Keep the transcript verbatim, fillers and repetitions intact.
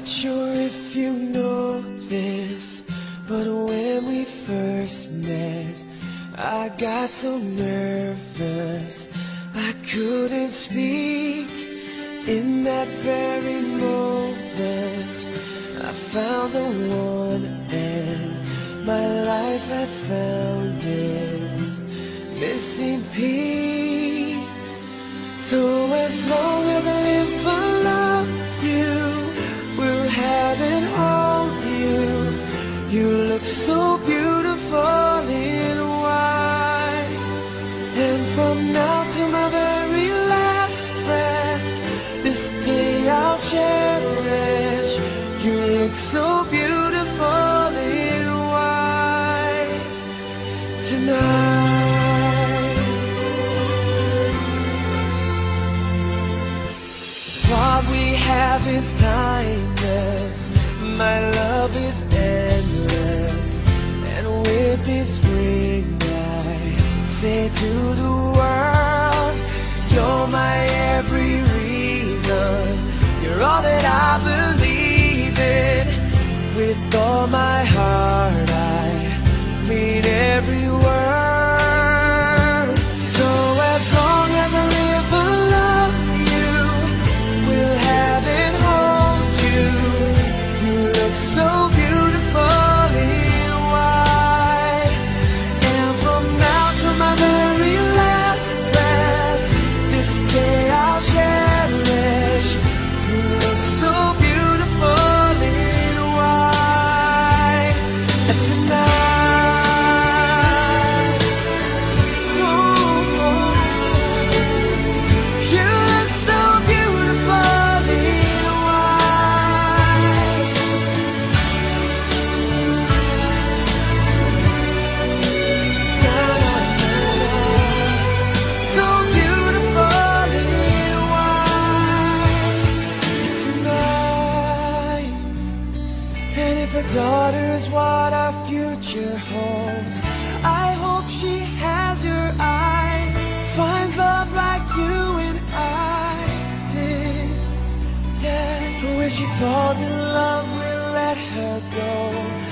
Not sure if you know this, but when we first met, I got so nervous I couldn't speak. In that very moment, I found the one, and my life had found its missing piece. So as long as I live, I love you, will have and hold you. You look so beautiful in white, and from now to my very last breath, this day I'll cherish. You look so beautiful in white tonight. What we have is timeless, my love is endless, and with this ring I say to the world, you're my every reason, you're all that I believe in. With all my heart I mean every word. So as long as I live, I love you, will have and hold you. You look so beautiful in white, and from now to my very last breath, this day I'll cherish. You look so beautiful in white tonight. Oh, oh. You look so beautiful in white. Na, na, na, na. So beautiful in white tonight. And if a daughter is what our future holds, I hope she has your eyes, finds love like you and I did. Yeah, but when she falls in love, we'll let her go.